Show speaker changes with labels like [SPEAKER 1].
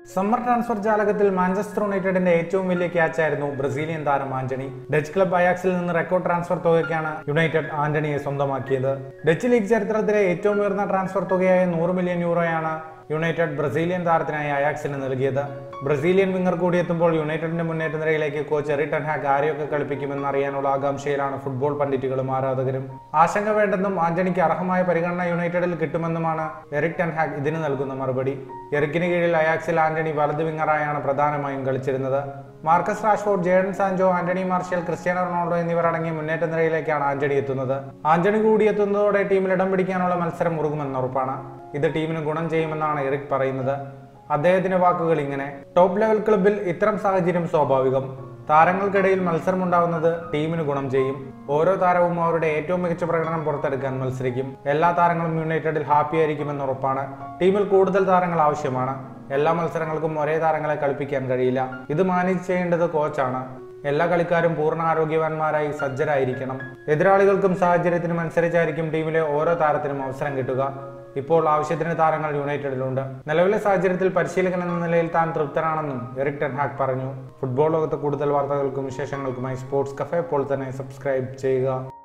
[SPEAKER 1] Summer transfer ജാലകത്തിൽ Manchester യുണൈറ്റഡിന്റെ ഏറ്റവും വലിയ ക്യാച്ചായിരുന്നു ബ്രസീലിയൻ താരം ആന്റണി. ഡച്ച് ക്ലബ് അയാക്സിൽ നിന്ന് റെക്കോർഡ് ട്രാൻസ്ഫർ തുകയ്ക്കാണ് യുണൈറ്റഡ് ആന്റണിയെ സ്വന്തമാക്കിയത്. ഡച്ച് ലീഗ് ചരിത്രത്തിലെ ഏറ്റവും ഉയർന്ന ട്രാൻസ്ഫർ തുകയായ 100 മില്യൺ യൂറോയാണ് യുണൈറ്റഡ് ബ്രസീലിയൻ താരത്തിനായി അയാക്സിന് നൽകിയത്. ബ്രസീലിയൻ വിങ്ങർ കൂടിയെത്തുമ്പോൾ യുണൈറ്റഡിന്റെ മുന്നേറ്റ നിരയിലേക്ക് കോച്ച് എറിക് ടെൻ ഹാഗ് ആരെയൊക്കെ കളിപ്പിക്കുമെന്ന് അറിയാനുള്ള ആകാംക്ഷയിലാണ് ഫുട്ബോൾ പണ്ഡിറ്റുകളും ആരാധകരും. ആശങ്ക വേണ്ടെന്നും ആന്റണിക്ക് അർഹമായ പരിഗണന യുണൈറ്റഡിൽ കിട്ടുമെന്നുമാണ് എറിക് ടെൻ ഹാഗ് ഇതിന് നൽകുന്ന മറുപടി. എറിക്കിന് കീഴിൽ അയാക്സിൽ ആന്റണി വലത് വിങ്ങറായാണ് പ്രധാനമായും കളിച്ചിരുന്നത്. Marcus Rashford, Jadon Sancho, Anthony Martial, Cristiano Ronaldo എന്നിവർ അടങ്ങിയ മുന്നേറ്റ നിരയിലേക്കാണ് ആന്റണി എത്തുന്നത്. ആന്റണി കൂടിയെത്തുന്നതോടെ ടീമിൽ ഇടം പിടിക്കാനുള്ള മത്സരം മുറുകുമെന്ന് ഉറപ്പാണ്. ഇത് ടീമിന് ഗുണം ചെയ്യുമെന്നാണ് എറിക് പറയുന്നത്. അദ്ദേഹത്തിന്റെ വാക്കുകൾ ഇങ്ങനെ: ടോപ്പ് ലെവൽ ക്ലബിൽ ഇത്തരം സാഹചര്യം സ്വാഭാവികം. താരങ്ങൾക്കിടയിൽ മത്സരമുണ്ടാവുന്നത് ടീമിന് ഗുണം ചെയ്യും. ഓരോ താരവും അവരുടെ ഏറ്റവും മികച്ച പ്രകടനം പുറത്തെടുക്കാൻ മത്സരിക്കും. എല്ലാ താരങ്ങളും യുണൈറ്റഡിൽ ഹാപ്പിയായിരിക്കുമെന്ന് ഉറപ്പാണ്. ടീമിൽ കൂടുതൽ താരങ്ങൾ ആവശ്യമാണ്. എല്ലാ മത്സരങ്ങൾക്കും ഒരേ താരങ്ങളെ കളിപ്പിക്കാൻ കഴിയില്ല. ഇത് മാനേജ് ചെയ്യേണ്ടത് കോച്ചാണ്. എല്ലാ കളിക്കാരും പൂർണ്ണ ആരോഗ്യവാന്മാരായി സജ്ജരായിരിക്കണം. എതിരാളികൾക്കും സാഹചര്യത്തിനും അനുസരിച്ചായിരിക്കും ടീമിലെ ഓരോ താരത്തിനും അവസരം കിട്ടുക. ഇപ്പോൾ ആവശ്യത്തിന് താരങ്ങൾ യുണൈറ്റഡിലുണ്ട്. നിലവിലെ സാഹചര്യത്തിൽ പരിശീലകൻ എന്ന നിലയിൽ താൻ തൃപ്തനാണെന്നും എറിക് ടെൻ ഹാഗ് പറഞ്ഞു. ഫുട്ബോൾ ലോകത്ത് കൂടുതൽ വാർത്തകൾക്കും വിശേഷങ്ങൾക്കുമായി സ്പോർട്സ് കഫേ ഇപ്പോൾ തന്നെ സബ്സ്ക്രൈബ് ചെയ്യുക.